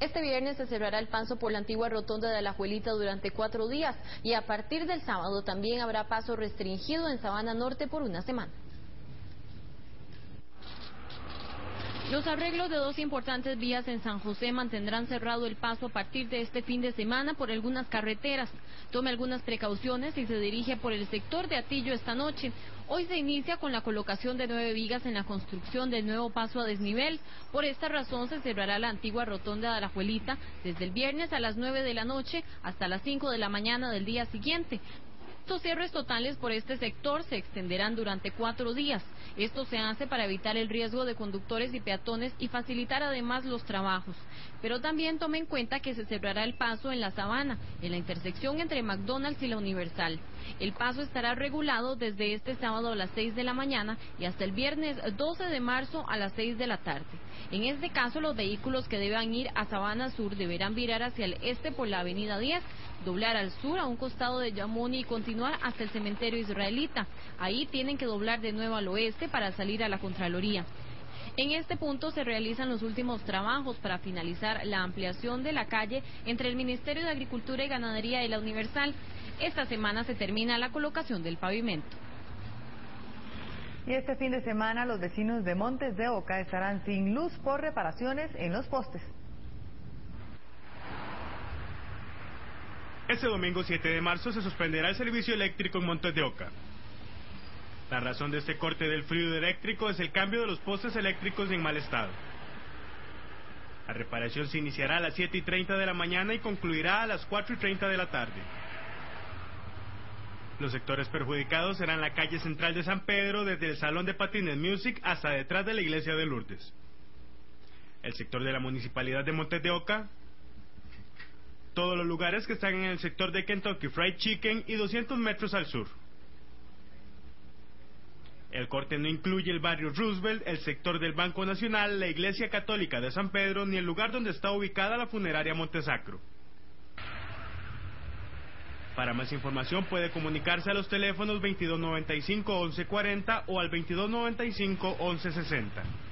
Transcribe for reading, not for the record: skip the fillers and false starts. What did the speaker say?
Este viernes se cerrará el paso por la antigua rotonda de Alajuelita durante 4 días y a partir del sábado también habrá paso restringido en Sabana Norte por una semana. Los arreglos de 2 importantes vías en San José mantendrán cerrado el paso a partir de este fin de semana por algunas carreteras. Tome algunas precauciones si se dirige por el sector de Atillo esta noche. Hoy se inicia con la colocación de 9 vigas en la construcción del nuevo paso a desnivel. Por esta razón se cerrará la antigua rotonda de Alajuelita desde el viernes a las 9 de la noche hasta las 5 de la mañana del día siguiente. Estos cierres totales por este sector se extenderán durante 4 días. Esto se hace para evitar el riesgo de conductores y peatones y facilitar además los trabajos. Pero también tome en cuenta que se cerrará el paso en la Sabana, en la intersección entre McDonald's y la Universal. El paso estará regulado desde este sábado a las 6 de la mañana y hasta el viernes 12 de marzo a las 6 de la tarde. En este caso, los vehículos que deban ir a Sabana Sur deberán virar hacia el este por la avenida 10, doblar al sur a un costado de Yamuni y continuar hasta el cementerio israelita. Ahí tienen que doblar de nuevo al oeste para salir a la Contraloría. En este punto se realizan los últimos trabajos para finalizar la ampliación de la calle entre el Ministerio de Agricultura y Ganadería y la Universal. Esta semana se termina la colocación del pavimento. Y este fin de semana los vecinos de Montes de Oca estarán sin luz por reparaciones en los postes. Este domingo 7 de marzo se suspenderá el servicio eléctrico en Montes de Oca. La razón de este corte del fluido eléctrico es el cambio de los postes eléctricos en mal estado. La reparación se iniciará a las 7:30 de la mañana y concluirá a las 4:30 de la tarde. Los sectores perjudicados serán la calle central de San Pedro, desde el Salón de Patines Music hasta detrás de la iglesia de Lourdes. El sector de la municipalidad de Montes de Oca, todos los lugares que están en el sector de Kentucky Fried Chicken y 200 metros al sur. El corte no incluye el barrio Roosevelt, el sector del Banco Nacional, la iglesia católica de San Pedro, ni el lugar donde está ubicada la funeraria Montesacro. Para más información puede comunicarse a los teléfonos 2295-1140 o al 2295-1160.